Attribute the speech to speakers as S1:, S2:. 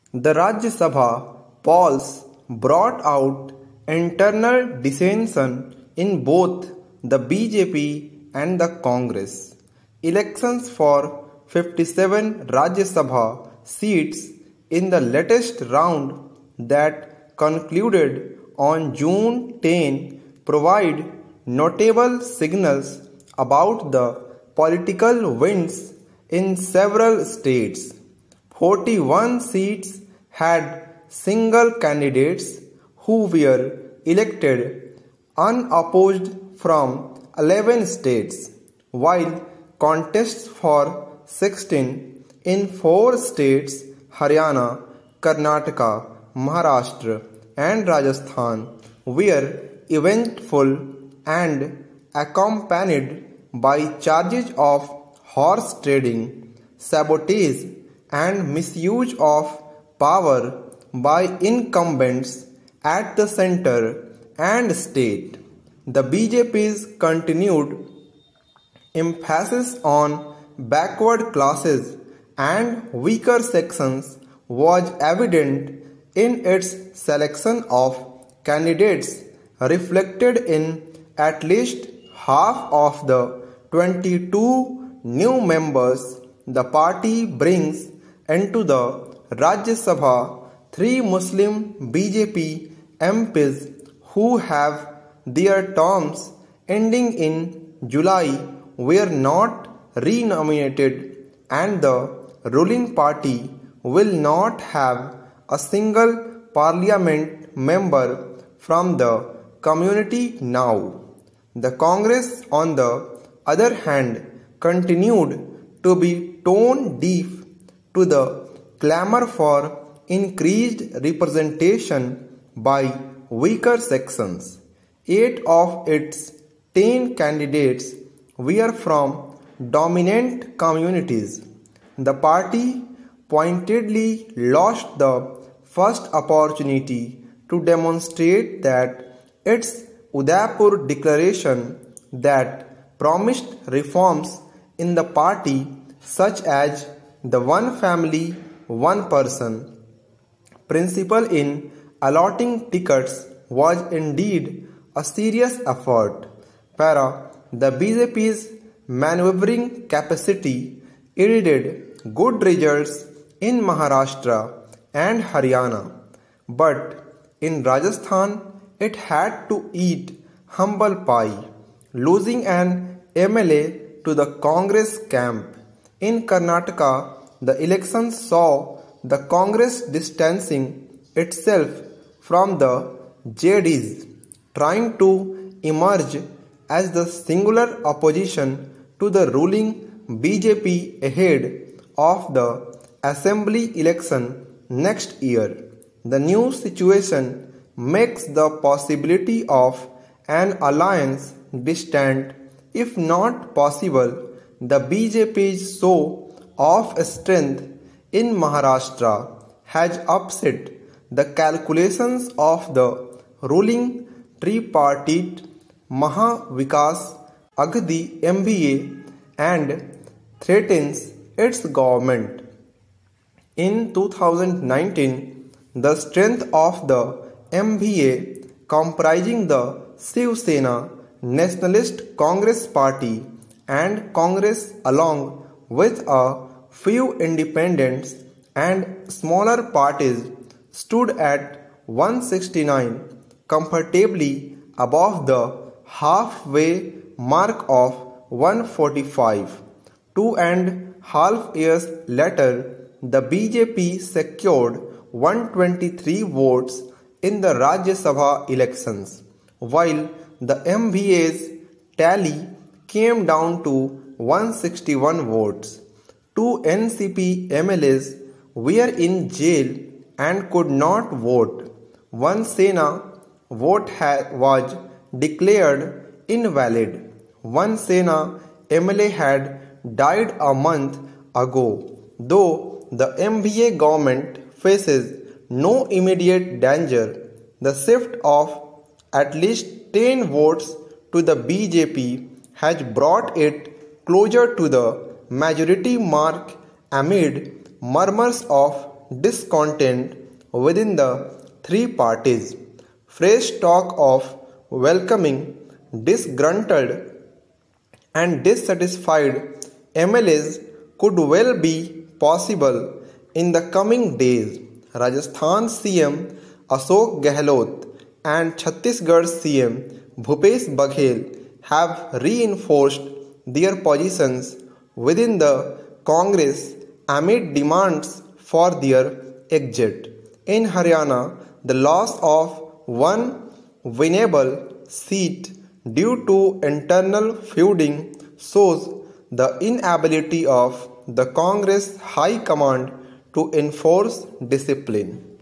S1: The Rajya Sabha polls brought out internal dissension in both the BJP and the Congress. Elections for 57 Rajya Sabha seats in the latest round that concluded on June 10 provide notable signals about the political winds in several states. 41 seats had single candidates who were elected unopposed from 11 states, while contests for 16 in 4 states Haryana, Karnataka, Maharashtra and Rajasthan were eventful and accompanied by charges of horse trading, sabotage and misuse of power by incumbents at the center and state. The BJP's continued emphasis on backward classes and weaker sections was evident in its selection of candidates, reflected in at least half of the 22 new members the party brings into the Rajya Sabha. 3 Muslim BJP MPs who have their terms ending in July were not re-nominated, and the ruling party will not have a single parliament member from the community now. The Congress, on the other hand, continued to be tone deaf to the clamor for increased representation by weaker sections. 8 of its 10 candidates were from dominant communities. The party pointedly lost the first opportunity to demonstrate that its Udaipur declaration that promised reforms in the party, such as the one family, one person principle in allotting tickets, was indeed a serious effort. The BJP's maneuvering capacity yielded good results in Maharashtra and Haryana, but in Rajasthan it had to eat humble pie, losing an MLA to the Congress camp. In Karnataka, the election saw the Congress distancing itself from the JDs, trying to emerge as the singular opposition to the ruling BJP ahead of the assembly election next year. The new situation makes the possibility of an alliance distant, if not possible. The BJP's show of strength in Maharashtra has upset the calculations of the ruling tripartite Maha Vikas Aghadi MVA and threatens its government. In 2019, the strength of the MVA, comprising the Shiv Sena, Nationalist Congress Party and Congress, along with a few independents and smaller parties, stood at 169, comfortably above the halfway mark of 145. 2.5 years later, the BJP secured 123 votes in the Rajya Sabha elections, while the MVA's tally came down to 161 votes. 2 NCP MLAs were in jail and could not vote. One Sena vote was declared invalid. One Sena MLA had died a month ago. Though the MVA government faces no immediate danger, the shift of at least 10 votes to the BJP has brought it closer to the majority mark amid murmurs of discontent within the three parties. Fresh talk of welcoming disgruntled and dissatisfied MLAs could well be possible in the coming days. Rajasthan CM Ashok Gehlot and Chhattisgarh CM Bhupesh Baghel have reinforced their positions within the Congress amid demands for their exit. In Haryana, the loss of one winnable seat due to internal feuding shows the inability of the Congress High Command to enforce discipline.